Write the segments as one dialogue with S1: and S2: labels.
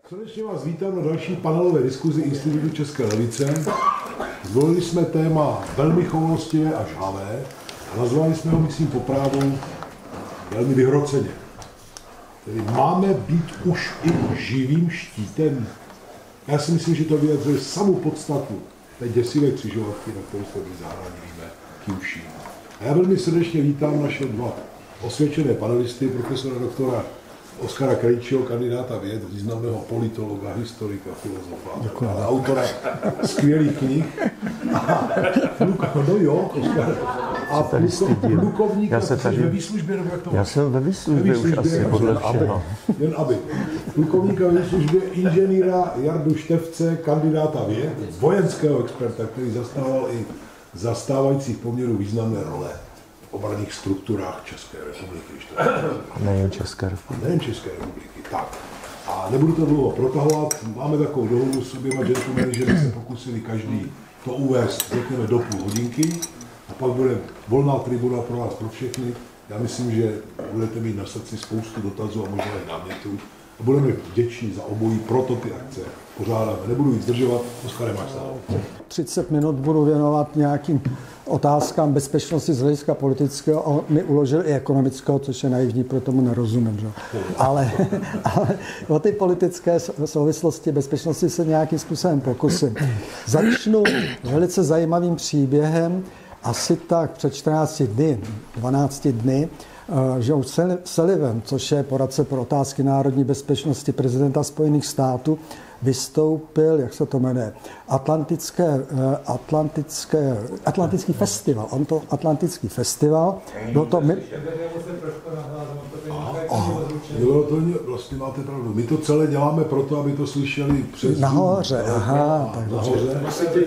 S1: Srdečně vás vítám na další panelové diskuzi Institutu České levice. Zvolili jsme téma velmi choulostivé a žhavé a nazvali jsme ho, myslím, po právu velmi vyhroceně. Tedy máme být už i živým štítem. Já si myslím, že to vyjadřuje samou podstatu té děsivé křižovatky, na kterou jsme byli záhradní, víme, kým vším. A já velmi srdečně vítám naše dva osvědčené panelisty, profesora doktora Oskara Krejčího, kandidáta věd, významného politologa, historika, filozofa, a autora skvělých knih. A plukovníka, ve výslužbě, nebo jak to
S2: Já jsem ve výslužbě už asi podle všeho.
S1: Jen aby. Plukovníka ve výslužbě inženýra Jardu Štefce, kandidáta věd, vojenského experta, který zastával i zastávajících poměrů významné role v obranných strukturách České republiky.
S2: Nejen České republiky.
S1: Nejen České republiky, tak. A nebudu to dlouho protahovat, máme takovou dohodu s oběma gentlemany, že by se pokusili každý to uvést, řekněme, do půl hodinky a pak bude volná tribuna pro vás, pro všechny. Já myslím, že budete mít na srdci spoustu dotazů a možná i námětů. A budeme vděční za obojí, proto ty akce pořádáme. Nebudu víc zdržovat, Oskare, máš slovo.
S3: 30 minut budu věnovat nějakým otázkám bezpečnosti z hlediska politického a on mi uložil i ekonomického, což je naivní, proto tomu nerozumím. Že? Ale o ty politické souvislosti bezpečnosti se nějakým způsobem pokusím. Začnu velice zajímavým příběhem. Asi tak před 14 dny, 12 dny, Joe Sullivan, což je poradce pro otázky národní bezpečnosti prezidenta Spojených států, vystoupil, jak se to jmenuje, Atlantický festival. On to Atlantický festival. Bylo to
S1: vlastně máte pravdu. My to celé děláme proto, aby to slyšeli přes
S3: nahoře. Aha,
S1: tak nahoře.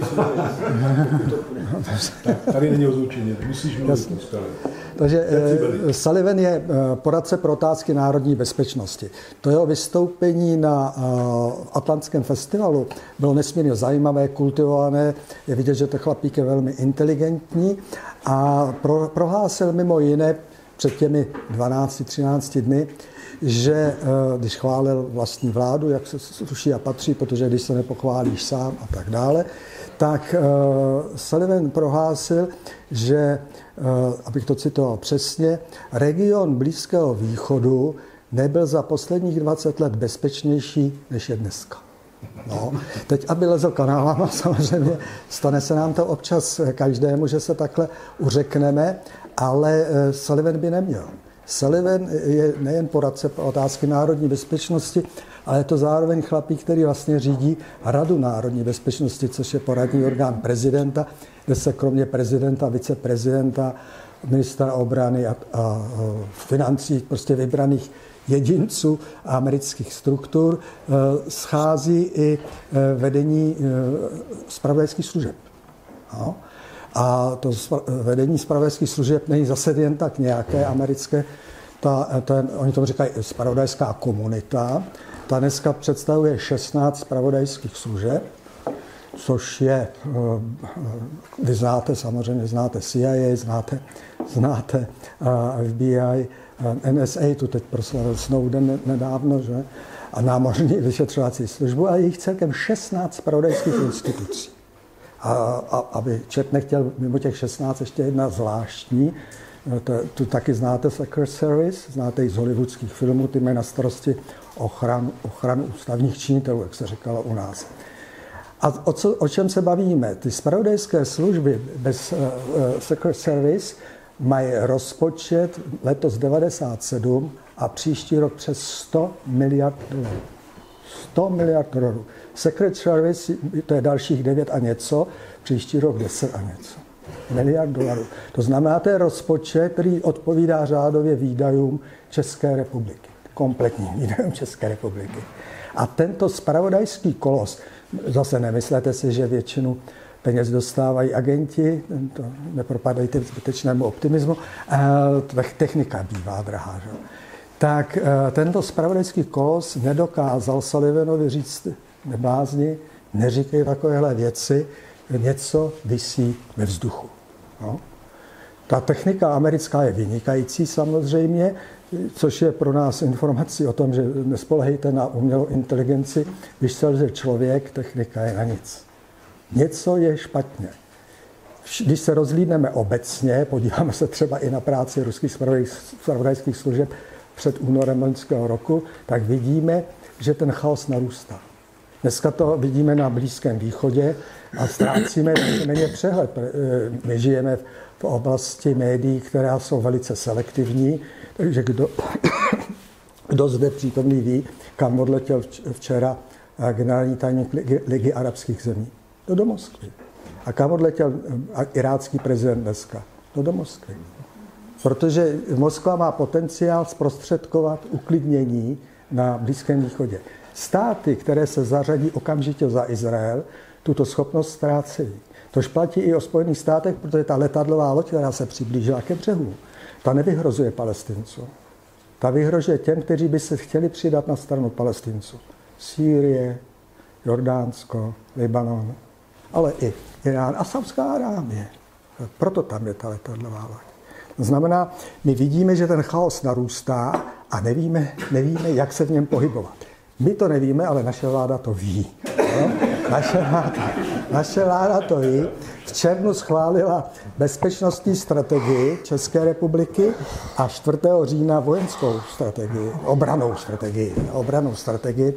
S1: Tak tady není ozvučení, musíš mluvit.
S3: Takže Sullivan je poradce pro otázky národní bezpečnosti. To jeho vystoupení na Atlantském festivalu bylo nesmírně zajímavé, kultivované. Je vidět, že ten chlapík je velmi inteligentní a prohlásil mimo jiné před těmi 12-13 dny, že když chválil vlastní vládu, jak se sluší a patří, protože když se nepochválíš sám a tak dále, tak Sullivan prohlásil, že, abych to citoval přesně, region Blízkého východu nebyl za posledních 20 let bezpečnější, než je dneska. No, teď, aby lezl kanálama, samozřejmě, stane se nám to občas každému, že se takhle uřekneme, ale Sullivan by neměl. Sullivan je nejen poradce pro otázky národní bezpečnosti, ale je to zároveň chlapík, který vlastně řídí Radu národní bezpečnosti, což je poradní orgán prezidenta, kde se kromě prezidenta, viceprezidenta, ministra obrany a financí, prostě vybraných jedinců a amerických struktur, schází i vedení zpravodajských služeb. No. A to vedení zpravodajských služeb není zase jen tak nějaké americké, oni tomu říkají zpravodajská komunita. Ta dneska představuje 16 zpravodajských služeb, což je, vy znáte, samozřejmě znáte CIA, znáte FBI, NSA, tu teď proslavil Snowden nedávno, že? A námořní vyšetřovací službu, a jich celkem 16 zpravodajských institucí. A aby čet nechtěl mimo těch 16 ještě jedna zvláštní, tu taky znáte Secret Service, znáte i z hollywoodských filmů, ty mají na starosti ochranu ústavních činitelů, jak se říkalo u nás. A o čem se bavíme? Ty zpravodajské služby bez Secret Service mají rozpočet letos 97 a příští rok přes 100 miliard dolarů. 100 miliard dolarů. Secret Service, to je dalších 9 a něco, příští rok 10 a něco. Miliard dolarů. To znamená, to je rozpočet, který odpovídá řádově výdajům České republiky. Kompletním výdajům České republiky. A tento zpravodajský kolos, zase nemyslete si, že většinu peněz dostávají agenti, to nepropadejte zbytečnému optimismu, technika bývá drahá. Že? Tak tento zpravodajský kolos nedokázal Sullivanovi říct, neblázni, neříkej takovéhle věci, něco visí ve vzduchu. No. Ta technika americká je vynikající samozřejmě, což je pro nás informací o tom, že nespolehejte na umělou inteligenci, když selže člověk, technika je na nic. Něco je špatně. Když se rozhlídneme obecně, podíváme se třeba i na práci ruských zpravodajských služeb před únorem loňského roku, tak vidíme, že ten chaos narůstá. Dneska to vidíme na Blízkém východě a ztrácíme víceméně přehled. My žijeme v oblasti médií, která jsou velice selektivní, takže kdo zde přítomný ví, kam odletěl včera generální tajemník Ligy arabských zemí? Do Moskvy. A kam odletěl irácký prezident dneska? Do Moskvy. Protože Moskva má potenciál zprostředkovat uklidnění na Blízkém východě. Státy, které se zařadí okamžitě za Izrael, tuto schopnost ztrácejí. Tož platí i o Spojených státech, protože ta letadlová loď, která se přiblížila ke břehu, ta nevyhrozuje Palestincům. Ta vyhrožuje těm, kteří by se chtěli přidat na stranu Palestinců. Sýrie, Jordánsko, Libanon, ale i Irán a Saudská Arábie. Proto tam je ta letadlová loď. To znamená, my vidíme, že ten chaos narůstá a nevíme, jak se v něm pohybovat. My to nevíme, ale naše vláda to ví. No? Naše vláda to ví. V červnu schválila bezpečnostní strategii České republiky a 4. října vojenskou strategii, obranou strategii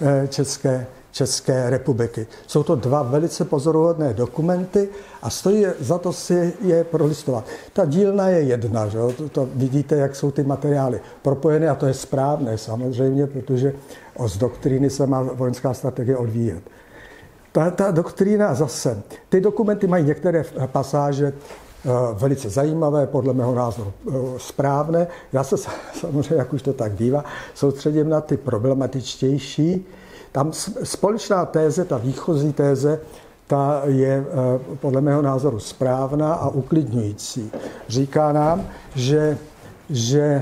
S3: České republiky. Jsou to dva velice pozoruhodné dokumenty a stojí za to si je prolistovat. Ta dílna je jedna, že? To vidíte, jak jsou ty materiály propojené a to je správné samozřejmě, protože z doktríny se má vojenská strategie odvíjet. Ta doktrína zase, ty dokumenty mají některé pasáže velice zajímavé, podle mého názoru správné. Já se samozřejmě, jak už to tak bývá, soustředím na ty problematičtější. Tam společná téze, ta výchozí téze, ta je podle mého názoru správná a uklidňující. Říká nám, že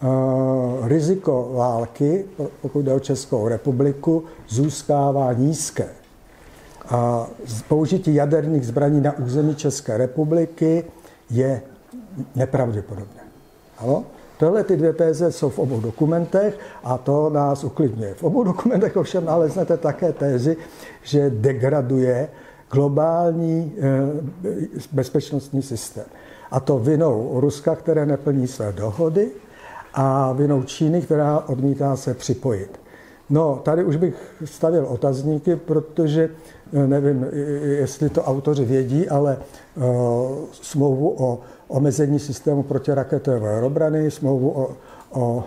S3: riziko války, pokud jde o Českou republiku, zůstává nízké. A použití jaderných zbraní na území České republiky je nepravděpodobné. Ano? Tohle ty dvě téze jsou v obou dokumentech a to nás uklidňuje. V obou dokumentech ovšem naleznete také tézy, že degraduje globální bezpečnostní systém. A to vinou Ruska, které neplní své dohody, a vinou Číny, která odmítá se připojit. No, tady už bych stavil otazníky, protože nevím, jestli to autoři vědí, ale smlouvu o omezení systému protiraketové obrany, smlouvu o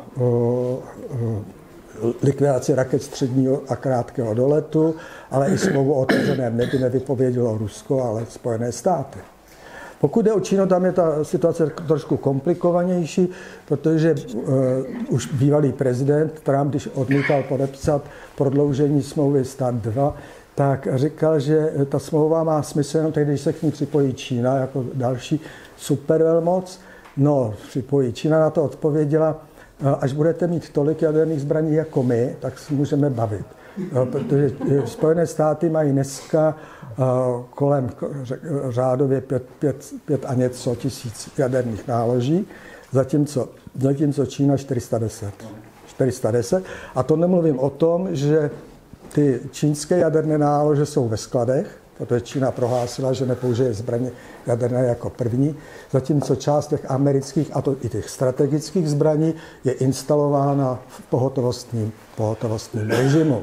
S3: likvidaci raket středního a krátkého doletu, ale i smlouvu o otevřeném nebi nevypovědělo Rusko, ale Spojené státy. Pokud jde o Čínu, tam je ta situace trošku komplikovanější, protože už bývalý prezident Trump, když odmítal podepsat prodloužení smlouvy START 2, tak říkal, že ta smlouva má smysl jenom tehdy, když se k ní připojí Čína jako další supervelmoc. No, připojí. Čína na to odpověděla, až budete mít tolik jaderných zbraní jako my, tak se můžeme bavit. Protože Spojené státy mají dneska kolem řádově 5 a něco tisíc jaderných náloží, zatímco Čína 410. A to nemluvím o tom, že ty čínské jaderné nálože jsou ve skladech, protože Čína prohlásila, že nepoužije zbraně jaderné jako první, zatímco část těch amerických, a to i těch strategických zbraní, je instalována v pohotovostním režimu.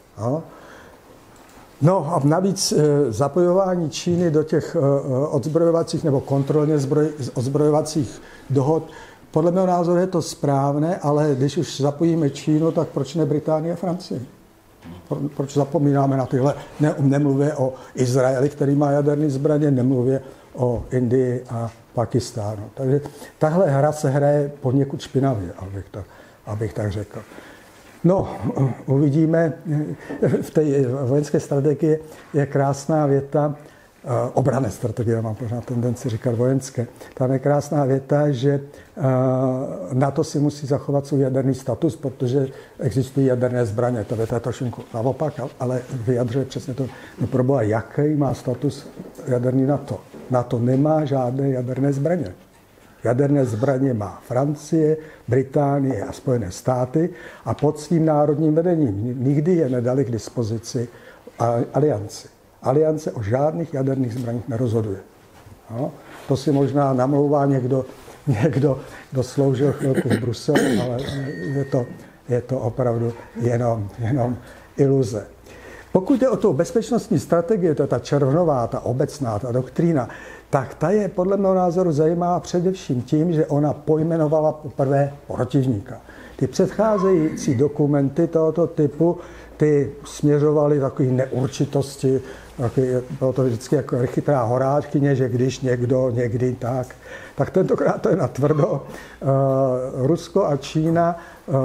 S3: No a navíc zapojování Číny do těch odzbrojovacích nebo kontrolně odzbrojovacích dohod, podle mého názoru je to správné, ale když už zapojíme Čínu, tak proč ne Británie a Francie? Proč zapomínáme na tyhle? Nemluvě o Izraeli, který má jaderné zbraně, nemluvě o Indii a Pakistánu. Takže tahle hra se hraje poněkud špinavě, abych tak řekl. No, uvidíme. V té vojenské strategii je krásná věta, obranné strategie, mám pořád tendenci říkat vojenské. Tam je krásná věta, že NATO si musí zachovat svůj jaderný status, protože existují jaderné zbraně. To věta je trošku naopak, ale vyjadřuje přesně to. No proboha, jaký má status jaderný NATO? NATO nemá žádné jaderné zbraně. Jaderné zbraně má Francie, Británie a Spojené státy a pod svým národním vedením nikdy je nedali k dispozici alianci. Aliance o žádných jaderných zbraních nerozhoduje. No, to si možná namlouvá někdo, kdo sloužil chvilku v Bruselu, ale je to opravdu jenom iluze. Pokud jde o tu bezpečnostní strategii, to je ta červnová, ta obecná, ta doktrína, tak ta je podle mého názoru zajímavá především tím, že ona pojmenovala poprvé protivníka. Ty předcházející dokumenty tohoto typu, ty směřovaly takové neurčitosti, bylo to vždycky jako chytrá horáčkyně, že když někdo, někdy tak tentokrát to je natvrdo. Rusko a Čína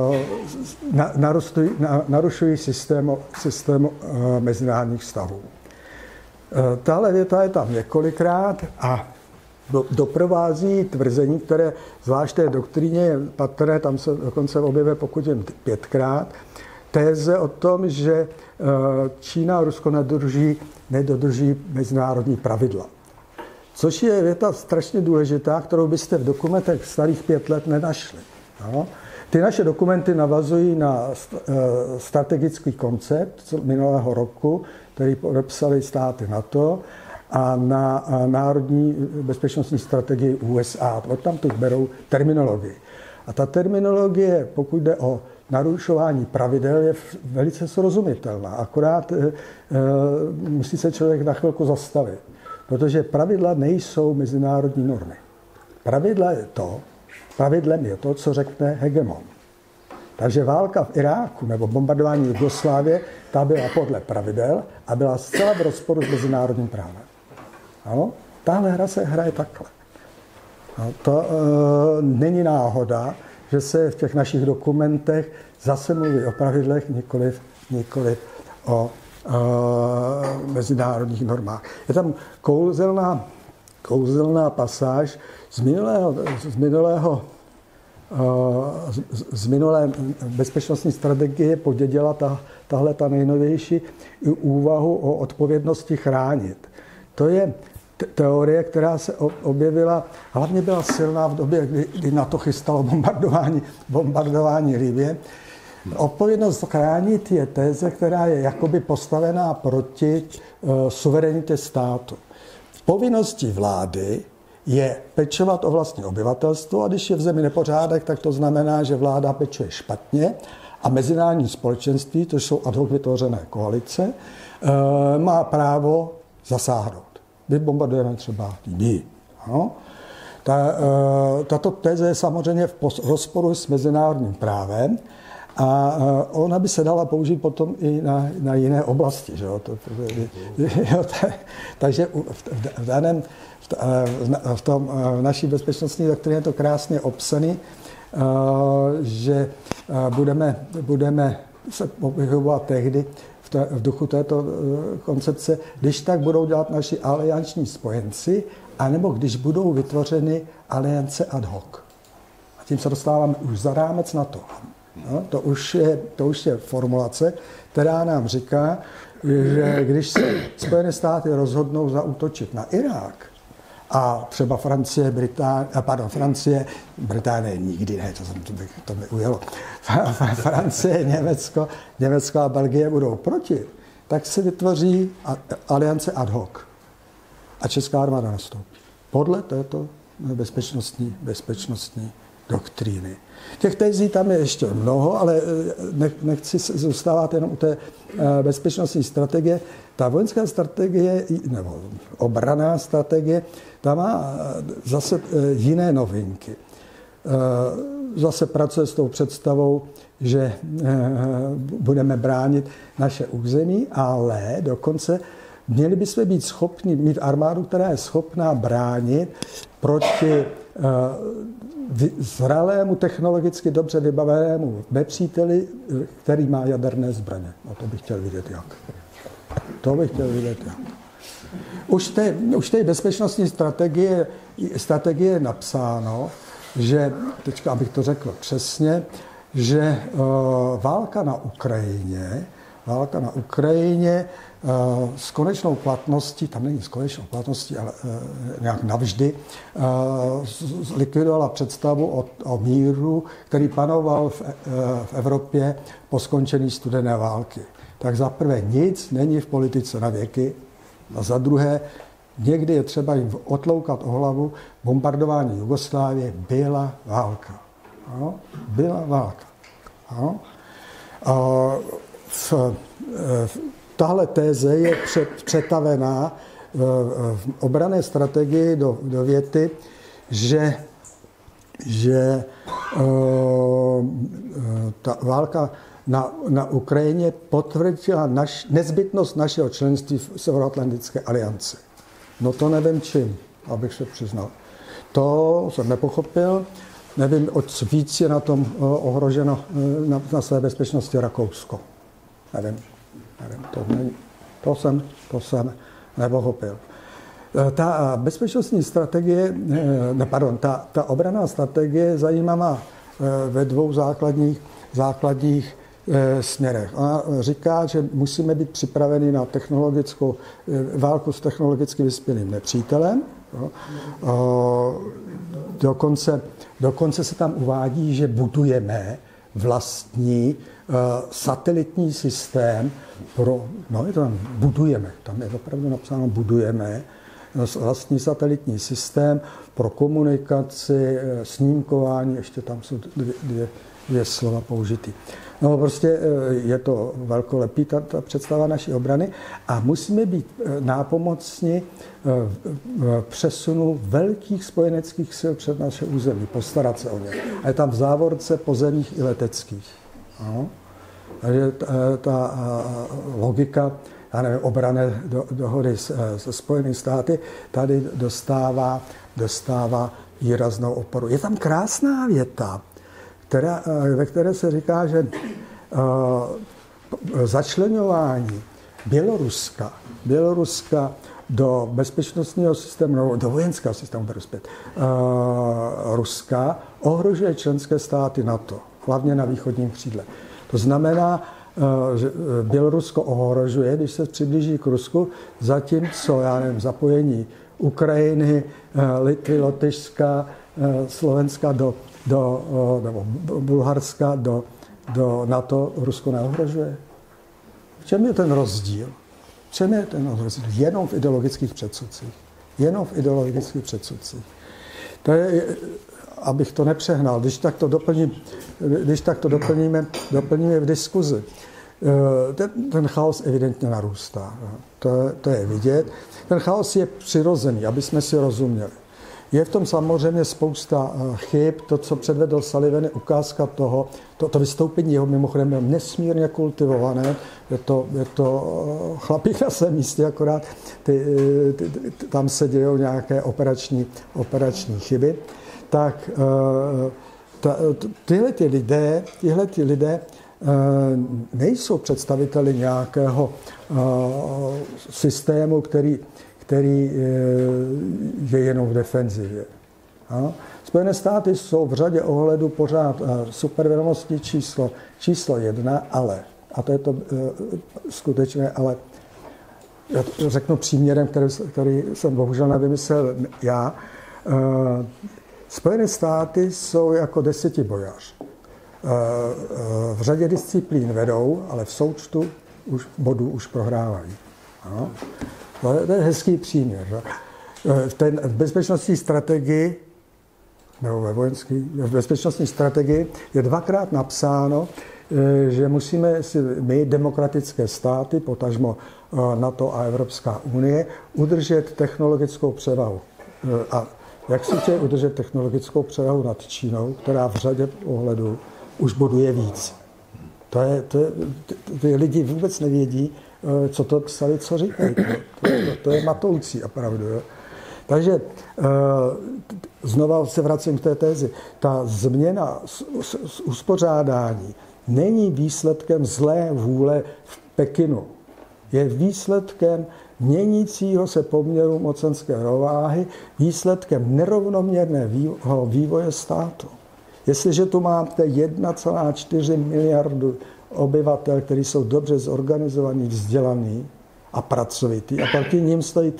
S3: narušují systém mezinárodních vztahů. Tahle věta je tam několikrát a doprovází tvrzení, které zvlášť té doktríně je patrné, tam se dokonce objevuje pokud jen 5krát, téze o tom, že Čína a Rusko nedodrží mezinárodní pravidla. Což je věta strašně důležitá, kterou byste v dokumentech starých 5 let nenašli. No. Ty naše dokumenty navazují na strategický koncept minulého roku, který podepsali státy NATO, a na národní bezpečnostní strategii USA. Tam teď berou terminologii. A ta terminologie, pokud jde o narušování pravidel, je velice srozumitelná. Akorát musí se člověk na chvilku zastavit. Protože pravidla nejsou mezinárodní normy. Pravidlem je to, co řekne hegemon. Takže válka v Iráku nebo bombardování Jugoslávie, ta byla podle pravidel a byla zcela v rozporu s mezinárodním právem. Ano? Tahle hra se hraje takhle. No, to není náhoda, že se v těch našich dokumentech zase mluví o pravidlech, nikoliv o mezinárodních normách. Je tam kouzelná pasáž z minulé bezpečnostní strategie podědila tahle ta nejnovější úvahu o odpovědnosti chránit. To je teorie, která se objevila, hlavně byla silná v době, kdy NATO chystalo bombardování Libye. Odpovědnost chránit je téze, která je jakoby postavená proti suverenitě státu. V povinnosti vlády je pečovat o vlastní obyvatelstvo a když je v zemi nepořádek, tak to znamená, že vláda pečuje špatně a mezinárodní společenství, to jsou ad hoc vytvořené koalice, má právo zasáhnout. My bombardujeme třeba Libii. No? Tato teze je samozřejmě v rozporu s mezinárodním právem a ona by se dala použít potom i na jiné oblasti. Že? Takže v naší bezpečnostní doktríně je to krásně obsaný, že budeme se pohybovat tehdy v duchu této koncepce, když tak budou dělat naši alianční spojenci, anebo když budou vytvořeny aliance ad hoc. A tím se dostáváme už za rámec NATO. No, to už je formulace, která nám říká, že když se Spojené státy rozhodnou zaútočit na Irák, a třeba Británie nikdy ne, to by ujelo. Francie, Německo a Belgie budou proti, tak se vytvoří aliance ad hoc. A česká armáda nastoupí. Podle této bezpečnostní doktríny. Těch tezí tam je ještě mnoho, ale nechci zůstávat jenom u té bezpečnostní strategie. Ta vojenská strategie, nebo obranná strategie, ta má zase jiné novinky. Zase pracuje s tou představou, že budeme bránit naše území, ale dokonce měli bychom být schopni mít armádu, která je schopná bránit proti zralému, technologicky dobře vybavenému nepříteli, který má jaderné zbraně. A to bych chtěl vidět jak. Už té bezpečnostní strategie je napsáno, že, teďka abych to řekl přesně, že válka na Ukrajině válka na Ukrajině s konečnou platností, tam není s konečnou platností, ale nějak navždy, likvidovala představu o míru, který panoval v Evropě po skončení studené války. Tak za prvé nic není v politice na věky a za druhé někdy je třeba jim otloukat o hlavu. Bombardování Jugoslávie byla válka. No, byla válka. No. Tahle téze je přetavená v obranné strategii do věty, že ta válka na Ukrajině potvrdila nezbytnost našeho členství v Severoatlantické alianci. No to nevím čím, abych se přiznal. To jsem nepochopil. Nevím, o víc je na tom ohroženo na své bezpečnosti Rakousko. Nevím. To jsem nepochopil. Ta bezpečnostní strategie, ta obranná strategie je zajímavá ve dvou základních směrech. Ona říká, že musíme být připraveni na technologickou válku s technologicky vyspělým nepřítelem. Dokonce se tam uvádí, že budujeme vlastní satelitní systém tam je opravdu napsáno budujeme vlastní satelitní systém pro komunikaci, snímkování, ještě tam jsou dvě slova použitý. No prostě je to velkolepý ta představa naší obrany a musíme být nápomocni přesunu velkých spojeneckých sil před naše území, postarat se o ně. A je tam v závorce pozemních i leteckých. No. Takže ta logika, já nevím, obranné dohody se Spojenými státy tady dostává výraznou oporu. Je tam krásná věta, ve které se říká, že začleňování Běloruska do bezpečnostního systému, nebo do vojenského systému, Ruska ohrožuje členské státy NATO, hlavně na východním křídle. To znamená, že Bělorusko ohrožuje, když se přiblíží k Rusku, zatímco, já nevím, zapojení Ukrajiny, Litvy, Lotyšska, Slovenska nebo Bulharska do NATO Rusko neohrožuje. V čem je ten rozdíl? Jenom v ideologických předsudcích. To je, abych to nepřehnal, když tak to doplníme v diskuzi. Ten chaos evidentně narůstá. To je vidět. Ten chaos je přirozený, aby jsme si rozuměli. Je v tom samozřejmě spousta chyb. To, co předvedl Sullivan, je ukázka toho, to vystoupení jeho mimochodem je nesmírně kultivované. Je to chlapík na svém místě, akorát tam se dějou nějaké operační chyby. Tak tyhle lidé nejsou představiteli nějakého systému, který je jenom v defenzivě. Spojené státy jsou v řadě ohledů pořád supervelmocní číslo 1, ale, a to je to skutečné, ale já to řeknu příměrem, který jsem bohužel nevymyslel já. Spojené státy jsou jako desetibojař. V řadě disciplín vedou, ale v součtu bodů už prohrávají. Ano. To je hezký příměr. V bezpečnostní strategii, nebo v bezpečnostní strategii je dvakrát napsáno, že musíme si my, demokratické státy, potažmo NATO a Evropská unie, udržet technologickou převahu. A jak si chtějí udržet technologickou převahu nad Čínou, která v řadě ohledů už boduje víc. Ty lidi vůbec nevědí, co to psali, co říkají. To je matoucí opravdu. Jo. Takže znova se vracím k té tézi. Ta změna uspořádání není výsledkem zlé vůle v Pekinu. Je výsledkem měnícího se poměru mocenské rovnováhy, výsledkem nerovnoměrného vývoje státu. Jestliže tu máte 1,4 miliardy obyvatel, kteří jsou dobře zorganizovaní, vzdělaní a pracovití. A proti ním stojí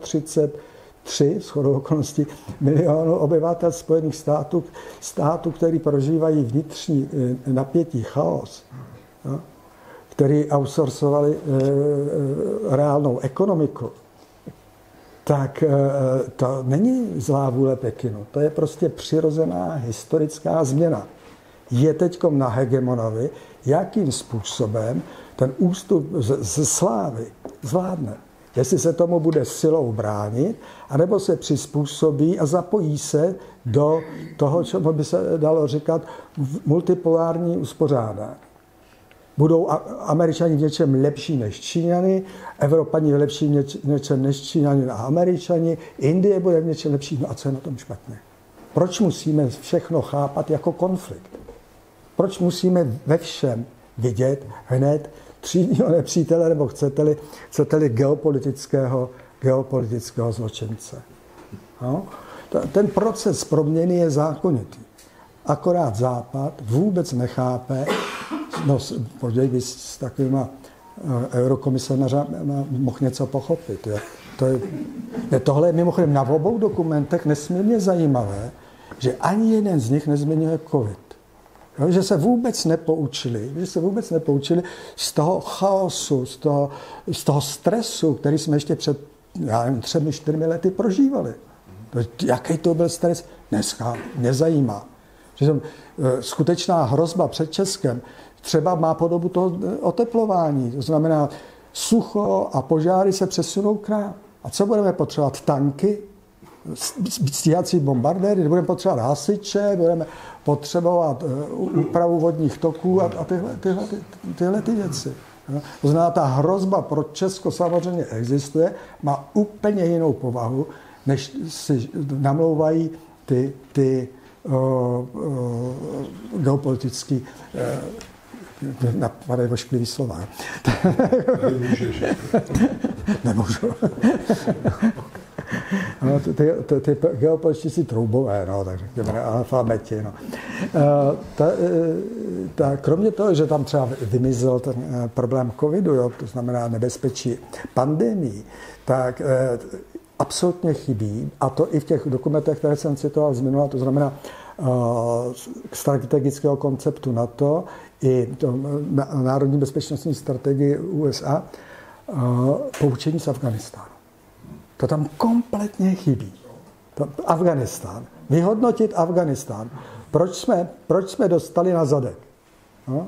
S3: 333 shodou okolností milionů obyvatel Spojených států, který prožívají vnitřní napětí, chaos, který outsourcovali reálnou ekonomiku. Tak to není zlá vůle Pekinu. To je prostě přirozená historická změna. Je teďkom na hegemonovi, jakým způsobem ten ústup ze slávy zvládne. Jestli se tomu bude silou bránit, anebo se přizpůsobí a zapojí se do toho, čemu by se dalo říkat multipolární uspořádání. Budou Američani v něčem lepší než Číňani, Evropani lepší v něčem než Číňani a Američani, Indie bude v něčem lepší. No a co je na tom špatně? Proč musíme všechno chápat jako konflikt? Proč musíme ve všem vidět hned třídního nepřítele, nebo chcete-li geopolitického zločince? No? Ten proces proměny je zákonitý. Akorát Západ vůbec nechápe, no podívej bys s takovýma eurokomisařama mohl něco pochopit. Tohle je mimochodem na obou dokumentech nesmírně zajímavé, že ani jeden z nich nezmiňuje covid. Že se vůbec nepoučili z toho chaosu, z toho stresu, který jsme ještě před 3-4 lety prožívali. Jaký to byl stres? Dneska nezajímá. Že skutečná hrozba před Českem třeba má podobu toho oteplování. To znamená, sucho a požáry se přesunou k nám. A co budeme potřebovat? Tanky? Stíhací bombardéry? Budeme potřebovat hasiče? Budeme potřebovat úpravu vodních toků a tyhle věci. To znamená, ta hrozba pro Česko samozřejmě existuje, má úplně jinou povahu, než si namlouvají ty geopolitický napadají ošklivý slova. Nemůžu. No, ty geopolitici troubové, no, tak řekněme, analfabeti. No. Kromě toho, že tam třeba vymizel ten problém covidu, jo, to znamená nebezpečí pandemii, tak absolutně chybí, a to i v těch dokumentech, které jsem citoval z minula, to znamená strategického konceptu NATO i národní bezpečnostní strategii USA, poučení z Afghánistánu. To tam kompletně chybí. Afghánistán. Vyhodnotit Afghánistán. Proč jsme dostali na zadek? No?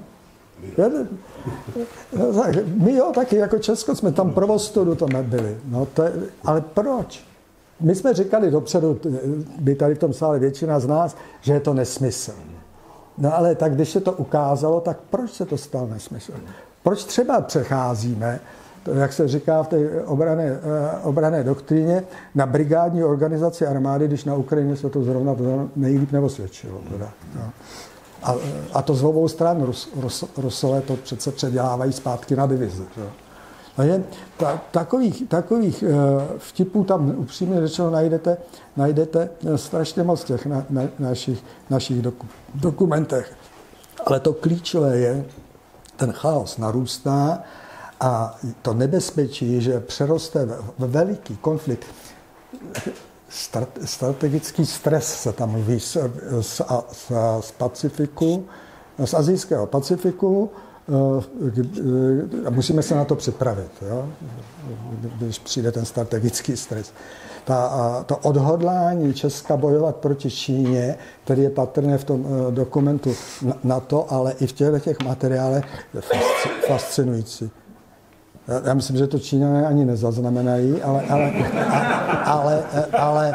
S3: My taky jako Česko jsme tam prvostudu to nebyli. No ale proč? My jsme říkali dopředu, by tady v tom sále většina z nás, že je to nesmysl. No ale tak když se to ukázalo, tak proč se to stalo nesmysl? Proč třeba přecházíme, jak se říká v té obranné doktríně, na brigádní organizaci armády, když na Ukrajině se to zrovna nejlíp neosvědčilo. A to z obou stran. Rusové to přece předělávají zpátky na divizi. Takže takových vtipů tam upřímně řečeno najdete strašně moc těch našich dokumentech. Ale to klíčové je, ten chaos narůstá a to nebezpečí, že přeroste ve veliký konflikt. Strategický stres se tam mluví z Pacifiku, z Asijského Pacifiku, a musíme se na to připravit, jo? Když přijde ten strategický stres. To odhodlání Česka bojovat proti Číně, který je patrné v tom dokumentu NATO, ale i v těch materiálech, je fascinující. Já myslím, že to Číňané ani nezaznamenají, ale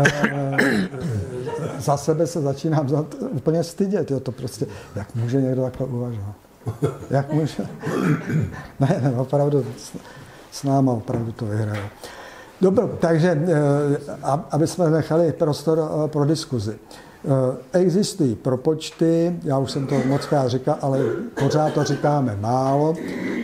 S3: za sebe se začínám úplně stydět. Jo, to prostě, jak může někdo takhle uvažovat? Jak může? Ne, opravdu s náma opravdu to vyhraje. Dobře, takže aby jsme nechali prostor pro diskuzi. Existují propočty, já už jsem to mockrát říkal, ale pořád to říkáme málo.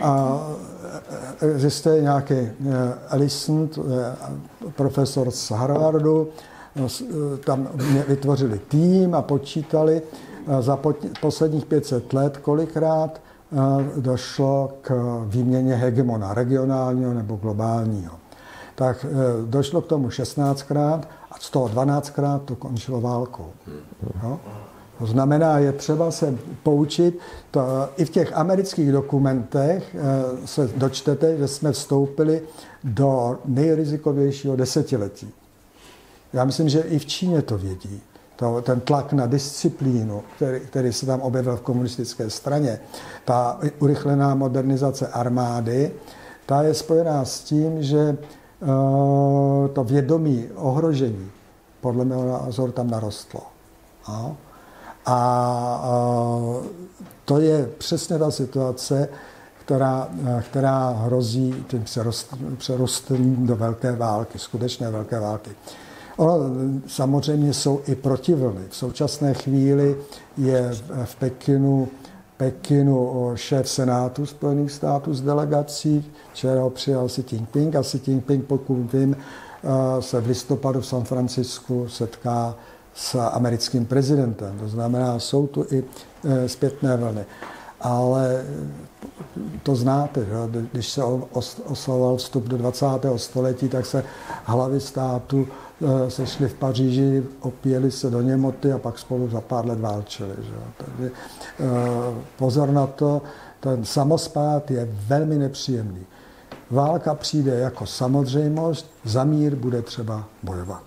S3: Existuje nějaký Ellison, profesor z Harvardu, tam vytvořili tým a počítali za posledních 500 let, kolikrát došlo k výměně hegemona, regionálního nebo globálního. Tak došlo k tomu 16krát a z toho 12krát to končilo válkou. No? To znamená, je třeba se poučit. I v těch amerických dokumentech se dočtete, že jsme vstoupili do nejrizikovějšího desetiletí. Já myslím, že i v Číně to vědí. Ten tlak na disciplínu, který se tam objevil v komunistické straně, ta urychlená modernizace armády, ta je spojená s tím, že to vědomí ohrožení, podle mého názoru, tam narostlo. No? A to je přesně ta situace, která hrozí tím přerostem do velké války, skutečné velké války. Ono samozřejmě jsou i protivlny. V současné chvíli je v Pekinu šéf Senátu Spojených států s delegací, včera ho přijal Xi Jinping a Xi Jinping, pokud vím, se v listopadu v San Francisku setká s americkým prezidentem. To znamená, jsou tu i zpětné vlny. Ale to znáte, že? Když se oslavoval vstup do 20. století, tak se hlavy státu sešli v Paříži, opíjeli se do němoty a pak spolu za pár let válčili. Že? Takže pozor na to, ten samospád je velmi nepříjemný. Válka přijde jako samozřejmost, za mír bude třeba bojovat.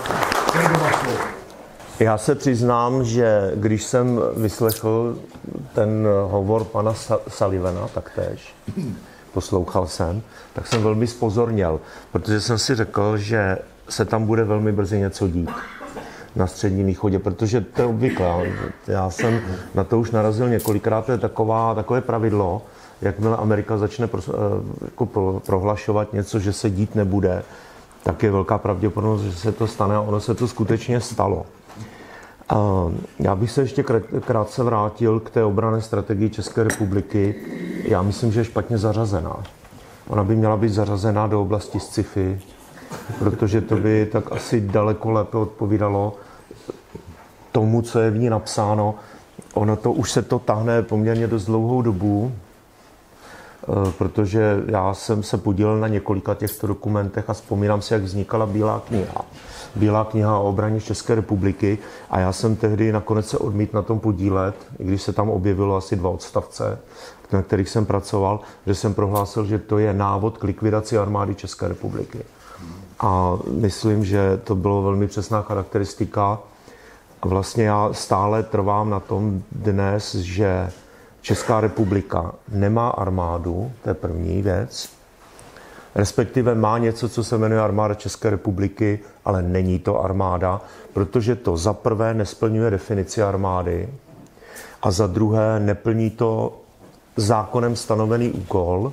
S2: Já se přiznám, že když jsem vyslechl ten hovor pana Sullivana taktéž, poslouchal jsem, tak jsem velmi zpozorněl, protože jsem si řekl, že se tam bude velmi brzy něco dít na Středním východě, protože to je obvyklé. Já jsem na to už narazil několikrát, to je takové pravidlo, jakmile Amerika začne prohlašovat něco, že se dít nebude, tak je velká pravděpodobnost, že se to stane a ono se to skutečně stalo. Já bych se ještě krátce vrátil k té obranné strategii České republiky. Já myslím, že je špatně zařazená. Ona by měla být zařazená do oblasti sci-fi, protože to by tak asi daleko lépe odpovídalo tomu, co je v ní napsáno. Ono to už se to tahne poměrně dost dlouhou dobu, protože já jsem se podílel na několika těchto dokumentech a vzpomínám si, jak vznikala Bílá kniha o obraně České republiky a já jsem tehdy nakonec se odmítl na tom podílet, i když se tam objevilo asi 2 odstavce, na kterých jsem pracoval, že jsem prohlásil, že to je návod k likvidaci armády České republiky. A myslím, že to bylo velmi přesná charakteristika. A vlastně já stále trvám na tom dnes, že Česká republika nemá armádu, to je první věc, respektive má něco, co se jmenuje armáda České republiky, ale není to armáda, protože to za prvé nesplňuje definici armády a za druhé neplní to zákonem stanovený úkol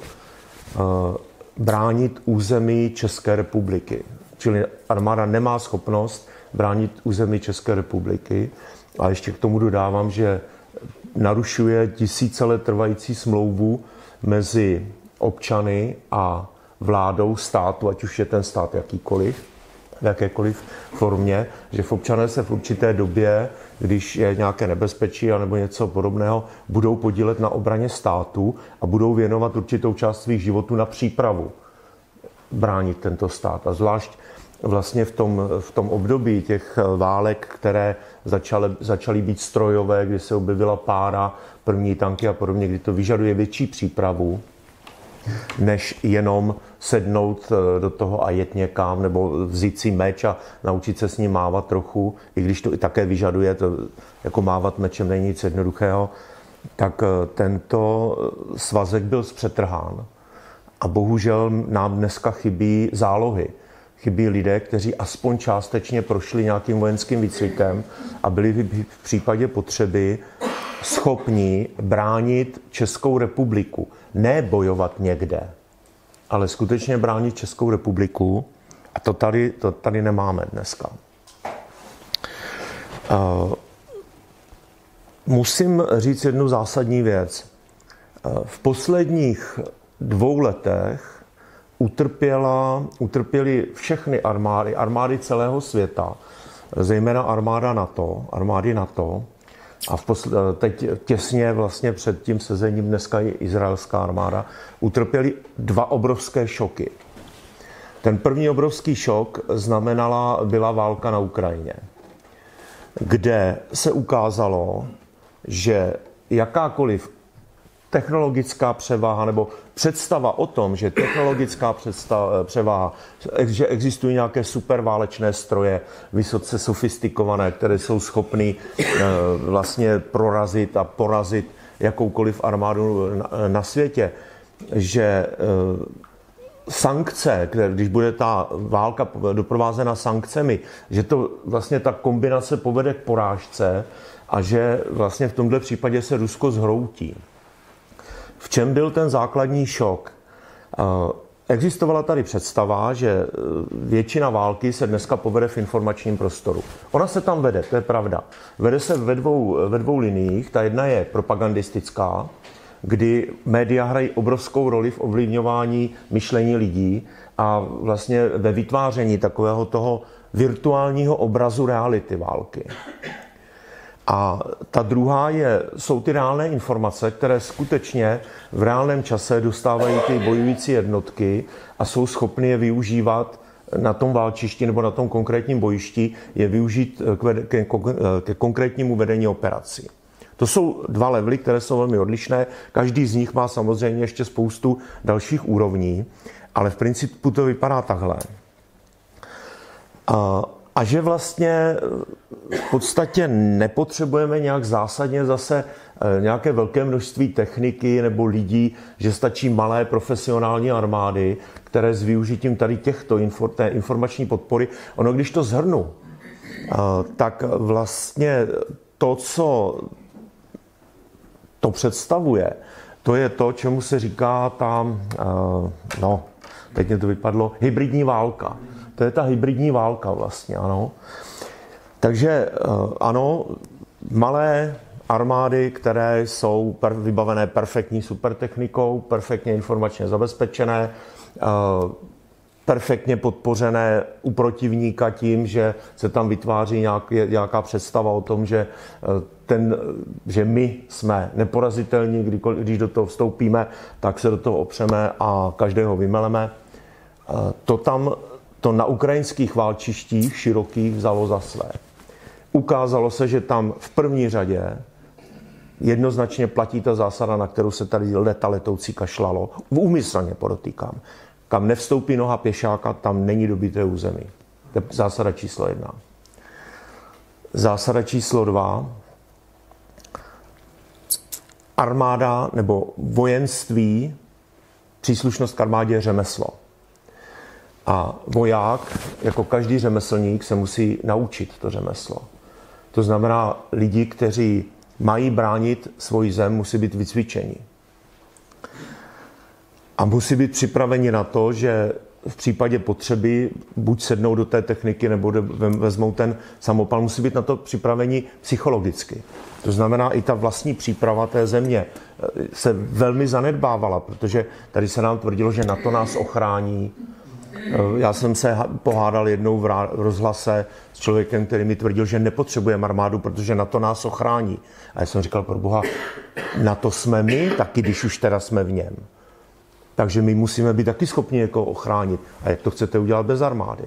S2: bránit území České republiky. Čili armáda nemá schopnost bránit území České republiky. A ještě k tomu dodávám, že narušuje tisícilet trvající smlouvu mezi občany a vládou státu, ať už je ten stát jakýkoliv, v jakékoliv formě, že v občané se v určité době, když je nějaké nebezpečí nebo něco podobného, budou podílet na obraně státu a budou věnovat určitou část svých životů na přípravu bránit tento stát. A zvlášť vlastně v tom období těch válek, které začaly být strojové, kdy se objevila pára, první tanky a podobně, kdy to vyžaduje větší přípravu, než jenom sednout do toho a jet někam, nebo vzít si meč a naučit se s ním mávat trochu, i když to i také vyžaduje, to jako mávat mečem není nic jednoduchého, tak tento svazek byl zpřetrhán. A bohužel nám dneska chybí zálohy. Chybí lidé, kteří aspoň částečně prošli nějakým vojenským výcvikem a byli v případě potřeby schopni bránit Českou republiku. Ne bojovat někde, ale skutečně bránit Českou republiku. A to tady nemáme dneska. Musím říct jednu zásadní věc. V posledních 2 letech utrpěly všechny armády celého světa, zejména armády NATO, a teď těsně vlastně před tím sezením dneska i izraelská armáda, utrpěli 2 obrovské šoky. Ten první obrovský šok byla válka na Ukrajině, kde se ukázalo, že jakákoliv technologická převaha nebo představa o tom, že technologická převaha, že existují nějaké superválečné stroje, vysoce sofistikované, které jsou schopny vlastně prorazit a porazit jakoukoliv armádu na světě, že sankce, když bude ta válka doprovázena sankcemi, že to vlastně ta kombinace povede k porážce a že vlastně v tomto případě se Rusko zhroutí. V čem byl ten základní šok? Existovala tady představa, že většina války se dneska povede v informačním prostoru. Ona se tam vede, to je pravda. Vede se ve dvou liniích. Ta jedna je propagandistická, kdy média hrají obrovskou roli v ovlivňování myšlení lidí a vlastně ve vytváření takového toho virtuálního obrazu reality války. A ta druhá jsou ty reálné informace, které skutečně v reálném čase dostávají ty bojující jednotky a jsou schopny je využívat na tom válčišti nebo na tom konkrétním bojišti, je využít ke konkrétnímu vedení operací. To jsou 2 levely, které jsou velmi odlišné. Každý z nich má samozřejmě ještě spoustu dalších úrovní, ale v principu to vypadá takhle. A že vlastně v podstatě nepotřebujeme nějak zásadně zase nějaké velké množství techniky nebo lidí, že stačí malé profesionální armády, které s využitím tady té informační podpory. Ono, když to shrnu, tak vlastně to, co to představuje, to je to, čemu se říká teď mě to vypadlo, hybridní válka. To je ta hybridní válka vlastně, ano. Takže ano, malé armády, které jsou vybavené perfektní supertechnikou, perfektně informačně zabezpečené, perfektně podpořené u protivníka tím, že se tam vytváří nějaká představa o tom, že my jsme neporazitelní, když do toho vstoupíme, tak se do toho opřeme a každého vymeleme. To na ukrajinských válčištích širokých vzalo za své. Ukázalo se, že tam v první řadě jednoznačně platí ta zásada, na kterou se tady letoucí kašlalo. Úmyslně podotýkám. Kam nevstoupí noha pěšáka, tam není dobyté území. To je zásada číslo 1. Zásada číslo 2. Armáda nebo vojenství, příslušnost k armádě je řemeslo. A voják, jako každý řemeslník, se musí naučit to řemeslo. To znamená, lidi, kteří mají bránit svoji zem, musí být vycvičeni. A musí být připraveni na to, že v případě potřeby buď sednou do té techniky, nebo vezmou ten samopal, musí být na to připraveni psychologicky. To znamená, i ta vlastní příprava té země se velmi zanedbávala, protože tady se nám tvrdilo, že NATO nás ochrání. Já jsem se pohádal jednou v rozhlase s člověkem, který mi tvrdil, že nepotřebujeme armádu, protože NATO nás ochrání. A já jsem říkal, pro boha, NATO jsme my, taky když už teda jsme v něm. Takže my musíme být taky schopni někoho ochránit. A jak to chcete udělat bez armády?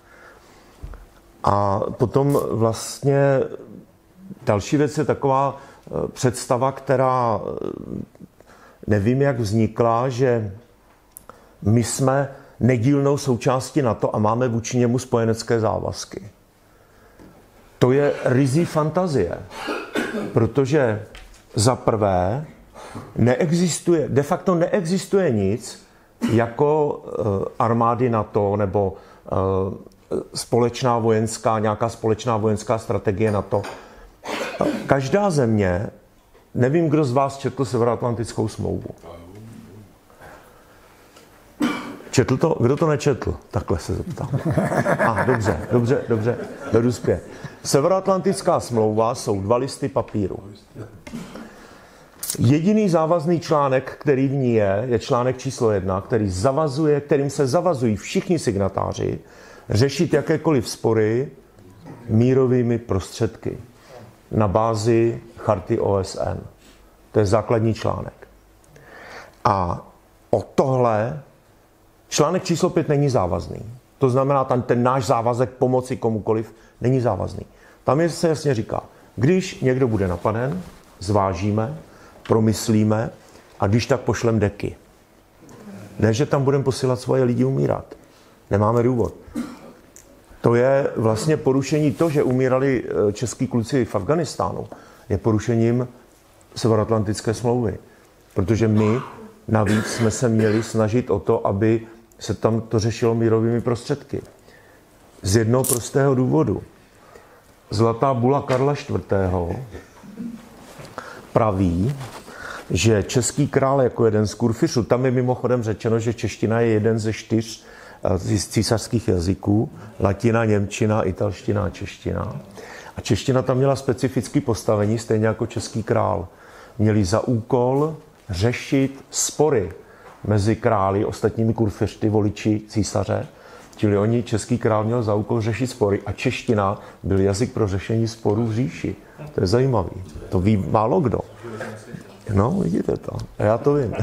S2: A potom vlastně další věc je taková představa, která nevím, jak vznikla, že my jsme nedílnou součástí NATO a máme vůči němu spojenecké závazky. To je ryzí fantazie, protože za prvé de facto neexistuje nic jako armády NATO nebo nějaká společná vojenská strategie NATO. Každá země, nevím, kdo z vás četl Severoatlantickou smlouvu. Četl to? Kdo to nečetl? Takhle se zeptám. Dobře, beru zpět. Severoatlantická smlouva jsou 2 listy papíru. Jediný závazný článek, který v ní je článek číslo 1, kterým se zavazují všichni signatáři řešit jakékoliv spory mírovými prostředky. na bázi charty OSN. To je základní článek. A o tohle článek číslo 5 není závazný. To znamená, ten náš závazek pomoci komukoliv není závazný. Tam se jasně říká, když někdo bude napaden, zvážíme, promyslíme a když tak pošlem deky. Ne, že tam budeme posílat svoje lidi umírat. Nemáme důvod. To je vlastně porušení to, že umírali český kluci v Afghánistánu, je porušením Severoatlantické smlouvy. Protože my navíc jsme se měli snažit o to, aby se tam to řešilo mírovými prostředky. Z jednoho prostého důvodu. Zlatá bula Karla IV. Praví, že český král jako jeden z kurfiřů, tam je mimochodem řečeno, že čeština je jeden ze 4 z císařských jazyků, latina, němčina, italština a čeština. A čeština tam měla specifické postavení, stejně jako český král. Měli za úkol řešit spory mezi králi, ostatními kurfiřty, voliči císaře. Čili český král měl za úkol řešit spory a čeština byl jazyk pro řešení sporů v říši. To je zajímavý. To ví málo kdo. No, vidíte to. A já to vím.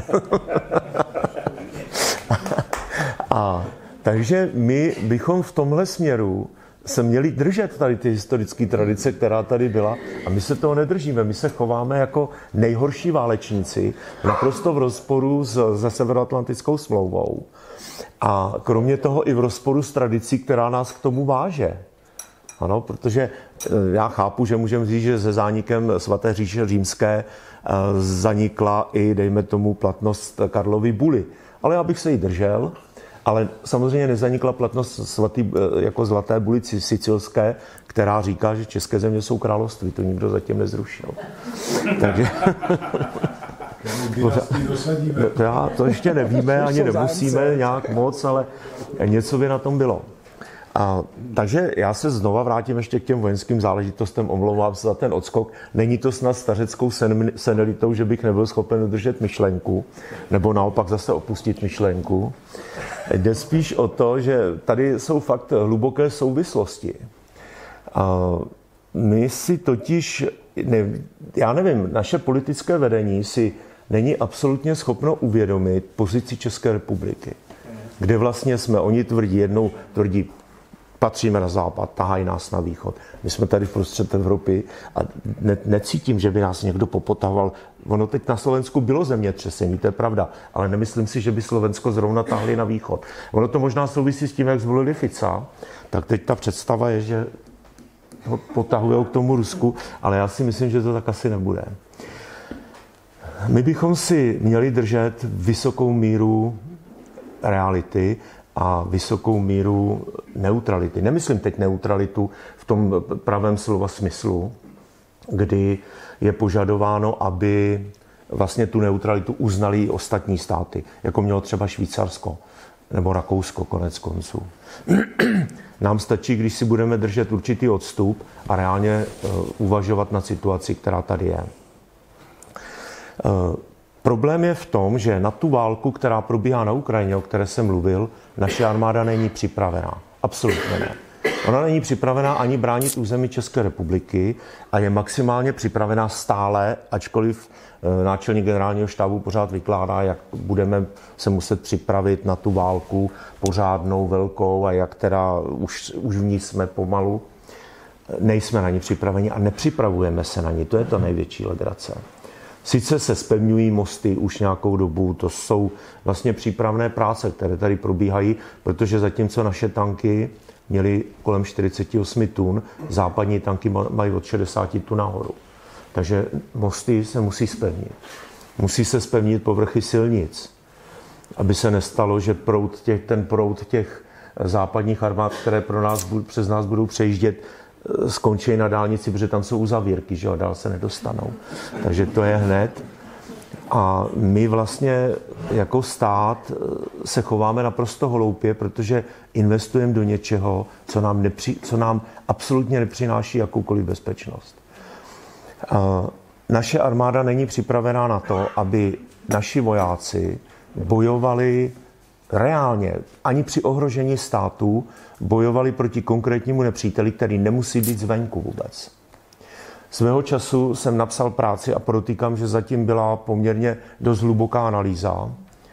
S2: Takže my bychom v tomhle směru se měli držet tady ty historické tradice, která tady byla, a my se toho nedržíme. My se chováme jako nejhorší válečníci, naprosto v rozporu se Severoatlantickou smlouvou. A kromě toho i v rozporu s tradicí, která nás k tomu váže. Ano, protože já chápu, že můžeme říct, že se zánikem svaté říše římské zanikla i, dejme tomu, platnost Karlovy buly. Ale já bych se jí držel. Ale samozřejmě nezanikla platnost jako zlaté buly sicilské, která říká, že české země jsou království. To nikdo zatím nezrušil. Takže... to ještě nevíme, ani nemusíme nějak moc, ale něco by na tom bylo. Takže já se znova vrátím ještě k těm vojenským záležitostem, omlouvám se za ten odskok. Není to snad stařeckou senilitou, že bych nebyl schopen udržet myšlenku, nebo naopak zase opustit myšlenku. Jde spíš o to, že tady jsou fakt hluboké souvislosti. My si totiž, já nevím, naše politické vedení si není absolutně schopno uvědomit pozici České republiky, kde vlastně jsme, oni tvrdí, patříme na západ, tahají nás na východ. My jsme tady v prostřed Evropy a necítím, že by nás někdo popotahoval. Ono teď na Slovensku bylo zemětřesení, to je pravda, ale nemyslím si, že by Slovensko zrovna tahli na východ. Ono to možná souvisí s tím, jak zvolili Fica, tak teď ta představa je, že ho potahujou k tomu Rusku, ale já si myslím, že to tak asi nebude. My bychom si měli držet vysokou míru reality a vysokou míru neutrality. Nemyslím teď neutralitu v tom pravém slova smyslu, kdy je požadováno, aby vlastně tu neutralitu uznali i ostatní státy, jako mělo třeba Švýcarsko nebo Rakousko konec konců. Nám stačí, když si budeme držet určitý odstup a reálně uvažovat na situaci, která tady je. Problém je v tom, že na tu válku, která probíhá na Ukrajině, o které jsem mluvil, naše armáda není připravená. Absolutně ne. Ona není připravená ani bránit území České republiky a je maximálně připravená stále, ačkoliv náčelník generálního štábu pořád vykládá, jak budeme se muset připravit na tu válku pořádnou, velkou a jak teda už v ní jsme pomalu. Nejsme na ní připraveni a nepřipravujeme se na ní. To je to největší legrace. Sice se zpevňují mosty už nějakou dobu, to jsou vlastně přípravné práce, které tady probíhají, protože zatímco naše tanky měly kolem 48 tun, západní tanky mají od 60 tun nahoru. Takže mosty se musí zpevnit. Musí se zpevnit povrchy silnic, aby se nestalo, že ten proud těch západních armád, které přes nás budou přejíždět, skončí na dálnici, protože tam jsou uzavírky, že jo, dál se nedostanou. Takže to je hned. A my vlastně jako stát se chováme naprosto hloupě, protože investujeme do něčeho, co nám absolutně nepřináší jakoukoliv bezpečnost. Naše armáda není připravená na to, aby naši vojáci bojovali reálně, ani při ohrožení státu, bojovali proti konkrétnímu nepříteli, který nemusí být zvenku vůbec. Svého času jsem napsal práci a podotýkám, že zatím byla poměrně dost hluboká analýza,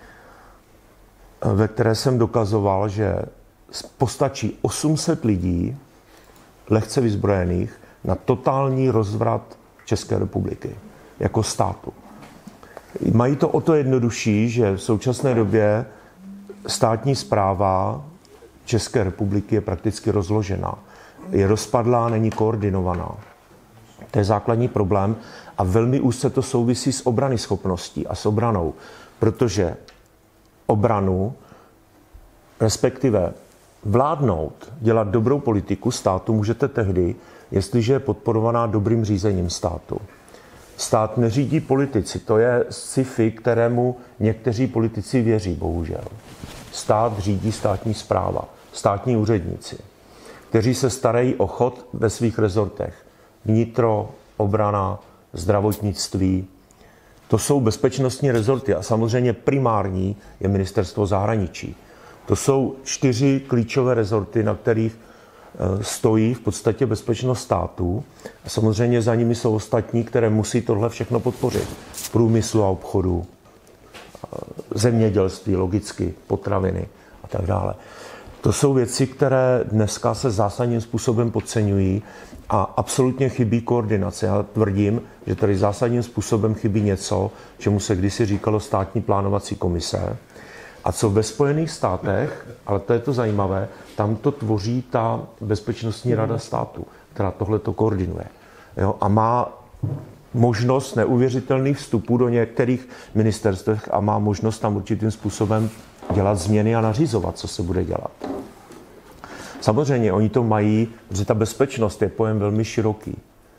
S2: ve které jsem dokazoval, že postačí 800 lidí, lehce vyzbrojených, na totální rozvrat České republiky jako státu. Mají to o to jednodušší, že v současné době státní správa České republiky je prakticky rozložená. Je rozpadlá, není koordinovaná. To je základní problém a velmi úzce to souvisí s obranyschopností a s obranou, protože obranu, respektive vládnout, dělat dobrou politiku státu můžete tehdy, jestliže je podporovaná dobrým řízením státu. Stát neřídí politici, to je sci-fi, kterému někteří politici věří, bohužel. Stát řídí státní správa, státní úředníci, kteří se starají o chod ve svých rezortech. Vnitro, obrana, zdravotnictví. To jsou bezpečnostní rezorty a samozřejmě primární je ministerstvo zahraničí. To jsou 4 klíčové rezorty, na kterých stojí v podstatě bezpečnost státu. A samozřejmě za nimi jsou ostatní, které musí tohle všechno podpořit. Průmyslu a obchodu, zemědělství, logicky, potraviny a tak dále. To jsou věci, které dneska se zásadním způsobem podceňují a absolutně chybí koordinace. Já tvrdím, že tady zásadním způsobem chybí něco, čemu se kdysi říkalo státní plánovací komise, a co ve Spojených státech, ale to je to zajímavé, tam to tvoří ta Bezpečnostní rada státu, která tohle to koordinuje. Jo? A má možnost neuvěřitelných vstupů do některých ministerstvech a má možnost tam určitým způsobem dělat změny a nařizovat, co se bude dělat. Samozřejmě oni to mají, protože ta bezpečnost je pojem velmi široký.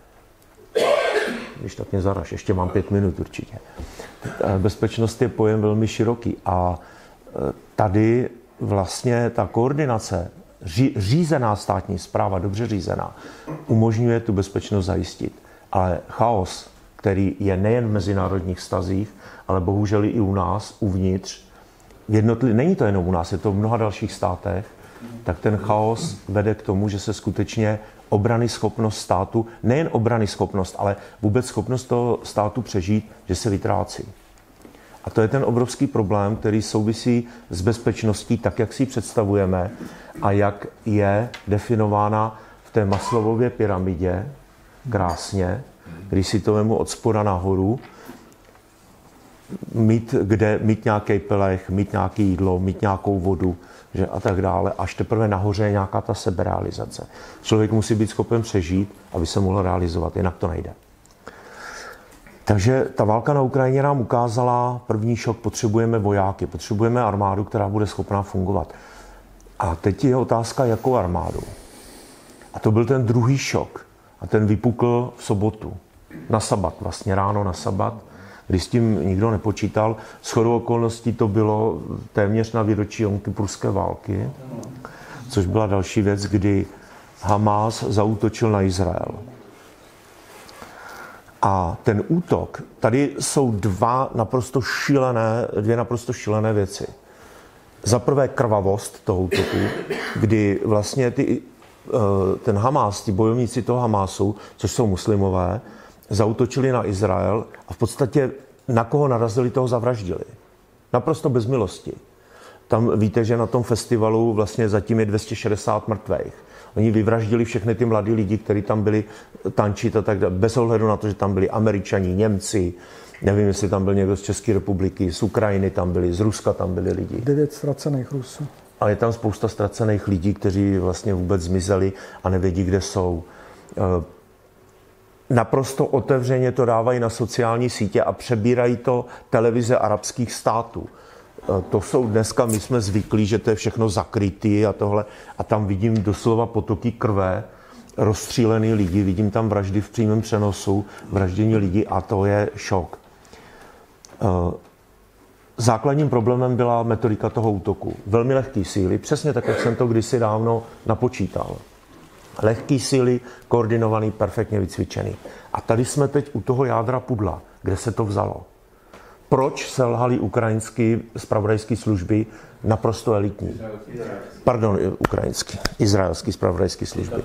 S2: Když tak mě zaraž, ještě mám 5 minut určitě. Bezpečnost je pojem velmi široký a tady vlastně ta koordinace, řízená státní správa, dobře řízená, umožňuje tu bezpečnost zajistit. Ale chaos, který je nejen v mezinárodních vztazích, ale bohužel i u nás, uvnitř, není to jenom u nás, je to v mnoha dalších státech, tak ten chaos vede k tomu, že se skutečně obranyschopnost státu, nejen obranyschopnost, ale vůbec schopnost toho státu přežít, že se vytrácí. A to je ten obrovský problém, který souvisí s bezpečností, tak jak si ji představujeme a jak je definována v té Maslowově pyramidě, krásně, když si to vemu od spoda nahoru, mít nějaký pelech, mít nějaké jídlo, mít nějakou vodu, že a tak dále, až teprve nahoře je nějaká ta seberealizace. Člověk musí být schopen přežít, aby se mohl realizovat, jinak to nejde. Takže ta válka na Ukrajině nám ukázala první šok, potřebujeme vojáky, potřebujeme armádu, která bude schopná fungovat. A teď je otázka, jakou armádu. A to byl ten druhý šok. A ten vypukl v sobotu. Na sabat, vlastně ráno na sabat, kdy s tím nikdo nepočítal. Shodou okolností to bylo téměř na výročí jomkipurské války, což byla další věc, kdy Hamás zaútočil na Izrael. A ten útok, tady jsou dvě naprosto šílené věci. Za prvé krvavost toho útoku, kdy vlastně ten Hamás, ti bojovníci toho Hamásu, což jsou muslimové, zaútočili na Izrael a v podstatě na koho narazili, toho zavraždili. Naprosto bez milosti. Tam víte, že na tom festivalu vlastně zatím je 260 mrtvých. Oni vyvraždili všechny ty mladí lidi, kteří tam byli tančit a tak dále, bez ohledu na to, že tam byli Američani, Němci, nevím, jestli tam byl někdo z České republiky, z Ukrajiny tam byli, z Ruska tam byli lidi.
S3: 9 ztracených Rusů.
S2: Ale je tam spousta ztracených lidí, kteří vlastně vůbec zmizeli a nevědí, kde jsou. Naprosto otevřeně to dávají na sociální sítě a přebírají to televize arabských států. To jsou dneska, my jsme zvyklí, že to je všechno zakrytý a tohle. A tam vidím doslova potoky krve, rozstřílený lidi, vidím tam vraždy v přímém přenosu, vraždění lidí a to je šok. Základním problémem byla metodika toho útoku. Velmi lehký síly, přesně tak, jak jsem to kdysi dávno napočítal. Lehký síly, koordinovaný, perfektně vycvičený. A tady jsme teď u toho jádra pudla, kde se to vzalo. Proč selhaly ukrajinské zpravodajské služby naprosto elitní? Pardon, izraelské zpravodajské služby.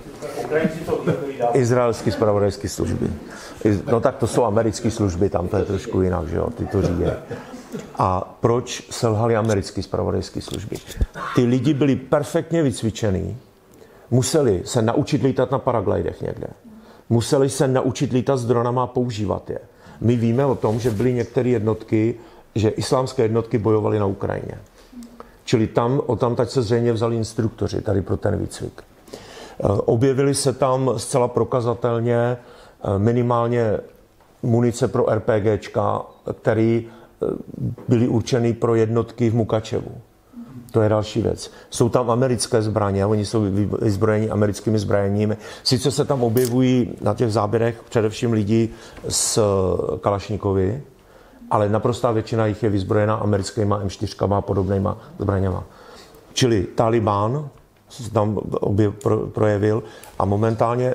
S2: Izraelské zpravodajské služby. No tak to jsou americké služby, tam to je trošku jinak, že jo, ty to řídí. A proč selhaly americké zpravodajské služby? Ty lidi byli perfektně vycvičený, museli se naučit lítat na paraglidech někde. Museli se naučit lítat s dronama a používat je. My víme o tom, že byly některé jednotky, že islámské jednotky bojovaly na Ukrajině. Čili odtamtud se zřejmě vzali instruktoři tady pro ten výcvik. Objevily se tam zcela prokazatelně minimálně munice pro RPGčka, které byly určeny pro jednotky v Mukačevu. To je další věc. Jsou tam americké zbraně, oni jsou vyzbrojeni americkými zbraněmi. Sice se tam objevují na těch záběrech především lidi s Kalašnikovy, ale naprostá většina jich je vyzbrojená americkýma M4 a podobnýma zbraněma. Čili Taliban se tam projevil a momentálně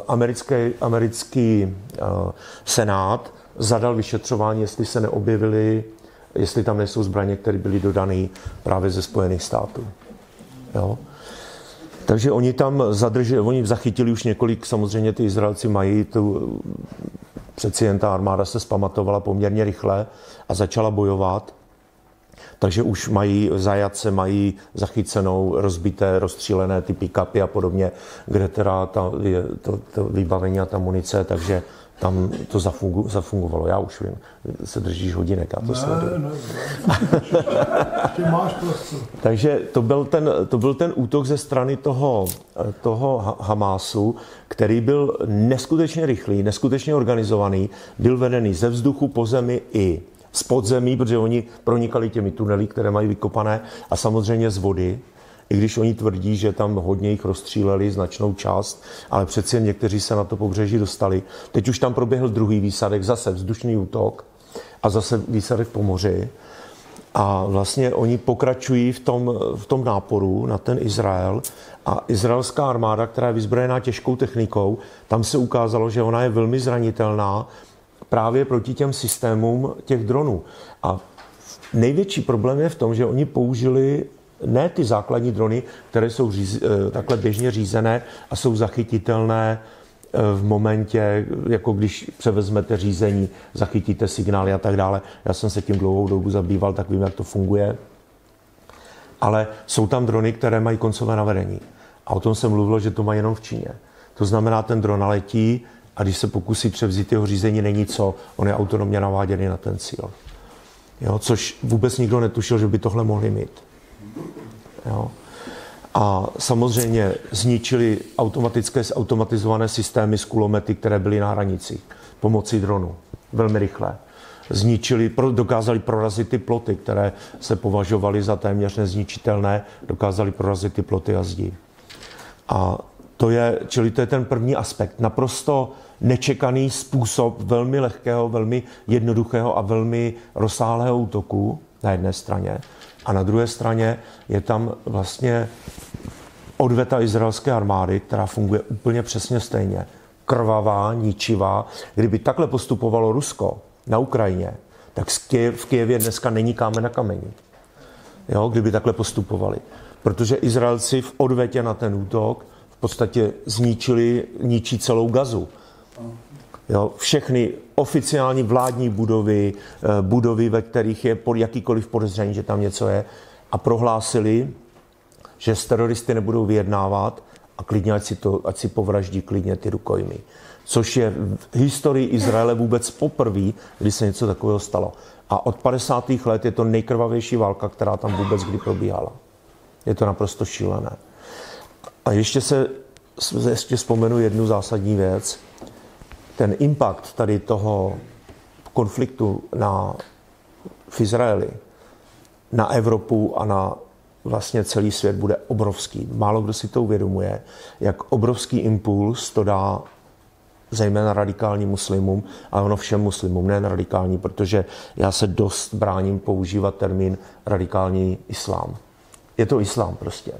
S2: americký senát zadal vyšetřování, jestli se neobjevily, jestli tam nejsou zbraně, které byly dodané právě ze Spojených států. Jo? Takže oni tam oni zachytili už několik, samozřejmě ty Izraelci mají, přeci jen ta armáda se zpamatovala poměrně rychle a začala bojovat. Takže už mají zajatce, mají zachycenou, rozbité, rozstřílené ty pick-upy a podobně, kde teda to vybavení a ta munice, takže tam to zafungovalo. Já už vím, se držíš hodinek, já to sleduju. Ne,
S1: ty máš prostě.
S2: Takže to byl ten útok ze strany toho Hamásu, který byl neskutečně rychlý, neskutečně organizovaný, byl vedený ze vzduchu, po zemi i z podzemí, protože oni pronikali těmi tunely, které mají vykopané, a samozřejmě z vody, i když oni tvrdí, že tam hodně jich rozstříleli, značnou část, ale přeci někteří se na to pobřeží dostali. Teď už tam proběhl druhý výsadek, zase vzdušný útok a zase výsadek po moři. A vlastně oni pokračují v tom náporu na ten Izrael a izraelská armáda, která je vyzbrojená těžkou technikou, tam se ukázalo, že ona je velmi zranitelná právě proti těm systémům těch dronů. A největší problém je v tom, že oni použili ne ty základní drony, které jsou takhle běžně řízené a jsou zachytitelné v momentě, jako když převezmete řízení, zachytíte signály a tak dále. Já jsem se tím dlouhou dobu zabýval, tak vím, jak to funguje. Ale jsou tam drony, které mají koncové navedení. A o tom jsem mluvil, že to mají jenom v Číně. To znamená, ten dron letí a když se pokusí převzít jeho řízení, není co, on je autonomně naváděný na ten cíl. Jo, což vůbec nikdo netušil, že by tohle mohli mít. Jo. A samozřejmě zničili automatizované systémy s kulomety, které byly na hranicích pomocí dronu. Velmi rychle. Dokázali prorazit ty ploty, které se považovaly za téměř nezničitelné, dokázali prorazit ty ploty a zdi. A to je ten první aspekt. Naprosto nečekaný způsob velmi lehkého, velmi jednoduchého a velmi rozsáhlého útoku na jedné straně. A na druhé straně je tam vlastně odveta izraelské armády, která funguje úplně přesně stejně. Krvavá, ničivá. Kdyby takhle postupovalo Rusko na Ukrajině, tak v Kyjevě dneska není kámen na kameni. Jo, kdyby takhle postupovali. Protože Izraelci v odvetě na ten útok v podstatě ničí celou Gazu. Jo, všechny oficiální vládní budovy, ve kterých je jakýkoliv podezření, že tam něco je, a prohlásili, že s teroristy nebudou vyjednávat a klidně, ať si povraždí klidně ty rukojmí. Což je v historii Izraele vůbec poprvé, kdy se něco takového stalo. A od 50. let je to nejkrvavější válka, která tam vůbec kdy probíhala. Je to naprosto šílené. A ještě vzpomenu jednu zásadní věc. Ten impact tady toho konfliktu v Izraeli na Evropu a na vlastně celý svět bude obrovský. Málo kdo si to uvědomuje, jak obrovský impuls to dá zejména radikálním muslimům, a ono všem muslimům, ne radikální, protože já se dost bráním používat termín radikální islám. Je to islám prostě.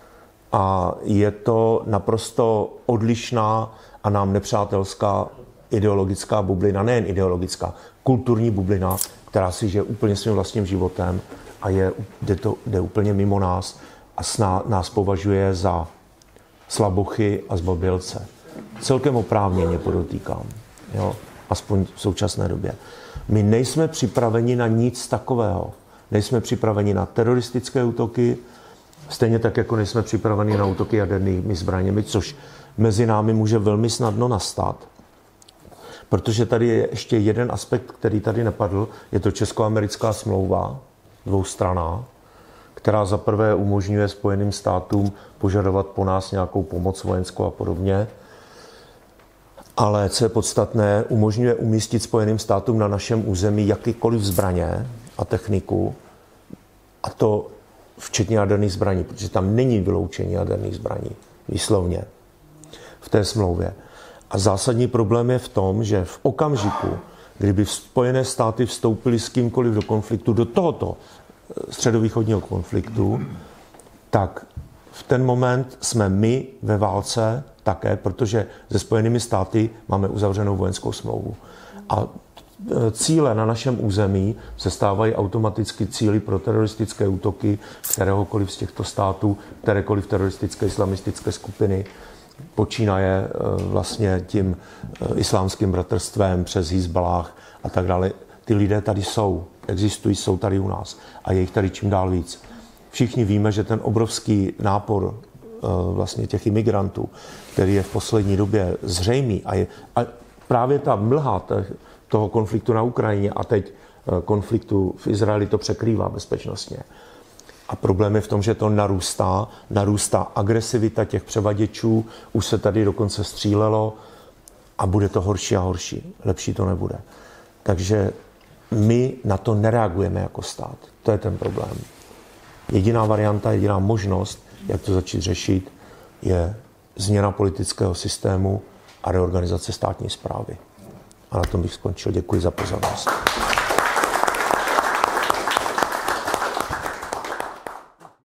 S2: A je to naprosto odlišná a nám nepřátelská ideologická bublina, nejen ideologická, kulturní bublina, která si žije úplně svým vlastním životem a jde úplně mimo nás a nás považuje za slabochy a zbabělce. Celkem oprávněně podotýkám, jo, aspoň v současné době. My nejsme připraveni na nic takového. Nejsme připraveni na teroristické útoky, stejně tak, jako nejsme připraveni na útoky jadernými zbraněmi, což mezi námi může velmi snadno nastat. Protože tady je ještě jeden aspekt, který tady nepadl, je to česko-americká smlouva, dvoustranná, která za prvé umožňuje Spojeným státům požadovat po nás nějakou pomoc vojenskou a podobně. Ale co je podstatné, umožňuje umístit Spojeným státům na našem území jakýkoliv zbraně a techniku, a to včetně jaderných zbraní, protože tam není vyloučení jaderných zbraní, výslovně, v té smlouvě. A zásadní problém je v tom, že v okamžiku, kdyby Spojené státy vstoupily s kýmkoliv do konfliktu, do tohoto středovýchodního konfliktu, tak v ten moment jsme my ve válce také, protože se Spojenými státy máme uzavřenou vojenskou smlouvu. A cíle na našem území se stávají automaticky cíly pro teroristické útoky kteréhokoliv z těchto států, kterékoliv teroristické islamistické skupiny, počínaje vlastně tím islámským bratrstvem přes Hizballah a tak dále. Ty lidé tady existují, jsou tady u nás a je jich tady čím dál víc. Všichni víme, že ten obrovský nápor vlastně těch imigrantů, který je v poslední době zřejmý a právě ta mlha toho konfliktu na Ukrajině a teď konfliktu v Izraeli to překrývá bezpečnostně. A problém je v tom, že to narůstá agresivita těch převaděčů, už se tady dokonce střílelo a bude to horší a horší. Lepší to nebude. Takže my na to nereagujeme jako stát. To je ten problém. Jediná varianta, jediná možnost, jak to začít řešit, je změna politického systému a reorganizace státní správy. A na tom bych skončil. Děkuji za pozornost.